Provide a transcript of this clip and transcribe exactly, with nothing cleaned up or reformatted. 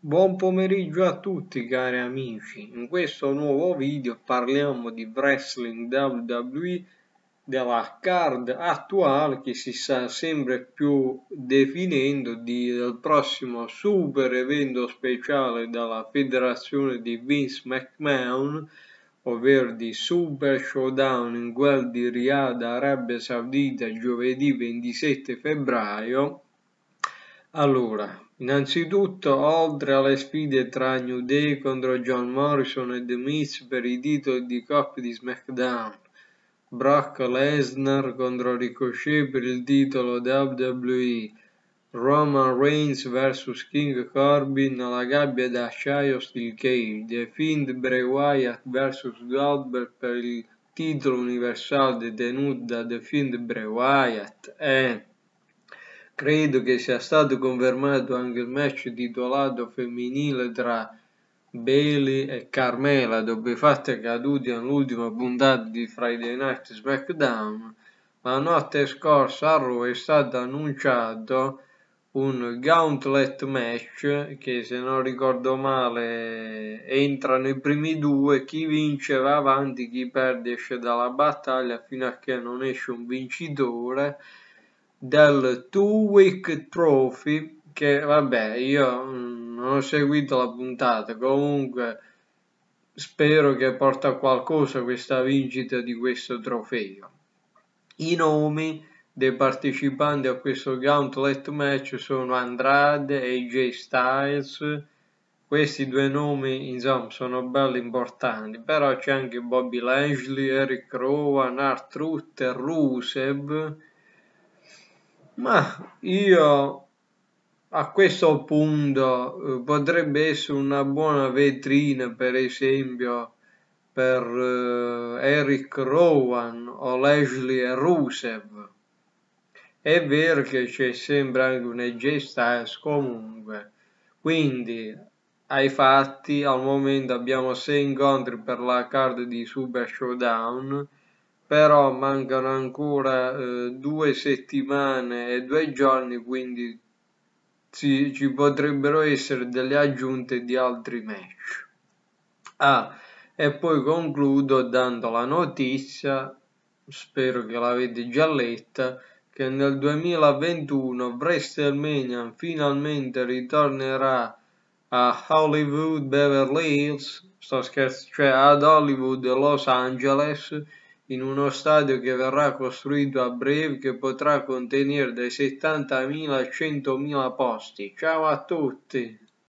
Buon pomeriggio a tutti cari amici, in questo nuovo video parliamo di Wrestling W W E, della card attuale che si sta sempre più definendo di, del prossimo super evento speciale dalla federazione di Vince McMahon, ovvero di Super Showdown in quel di Riyadh, Arabia Saudita, giovedì ventisette febbraio. Allora, innanzitutto, oltre alle sfide tra New Day contro John Morrison e The Miz per i titoli di coppia di SmackDown, Brock Lesnar contro Ricochet per il titolo W W E, Roman Reigns vs King Corbin nella gabbia d'acciaio Steel Cage, The Fiend Bray Wyatt vs Goldberg per il titolo universale detenuto da The Fiend Bray Wyatt e credo che sia stato confermato anche il match titolato femminile tra Bayley e Carmela dopo i fatti accaduti nell'ultima puntata di Friday Night SmackDown. La notte scorsa a Raw è stato annunciato un gauntlet match che, se non ricordo male, entrano i primi due, chi vince va avanti, chi perde esce dalla battaglia fino a che non esce un vincitore del Two Week Trophy, che vabbè, io non ho seguito la puntata, comunque spero che porta a qualcosa questa vincita di questo trofeo. I nomi dei partecipanti a questo gauntlet match sono Andrade e A J Styles. Questi due nomi insomma sono belli importanti, però c'è anche Bobby Lashley, Eric Rowan, R-Truth e Rusev. Ma io a questo punto eh, potrebbe essere una buona vetrina, per esempio, per eh, Eric Rowan o Lashley e Rusev. È vero che c'è sempre anche un A J Styles comunque, quindi ai fatti al momento abbiamo sei incontri per la card di Super Showdown, però mancano ancora eh, due settimane e due giorni, quindi ci, ci potrebbero essere delle aggiunte di altri match. Ah, e poi concludo dando la notizia, spero che l'avete già letta, che nel duemilaventuno WrestleMania finalmente ritornerà a Hollywood Beverly Hills, sto scherzando, cioè ad Hollywood Los Angeles, in uno stadio che verrà costruito a breve, che potrà contenere dai settantamila ai centomila posti. Ciao a tutti!